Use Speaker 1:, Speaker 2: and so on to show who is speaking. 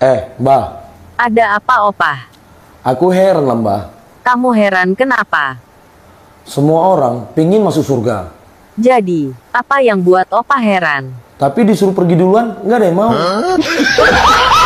Speaker 1: Mbah.
Speaker 2: Ada apa, Opah?
Speaker 1: Aku heran lah, Mbah.
Speaker 2: Kamu heran kenapa?
Speaker 1: Semua orang pingin masuk surga.
Speaker 2: Jadi, apa yang buat Opah heran?
Speaker 1: Tapi disuruh pergi duluan, nggak ada yang mau.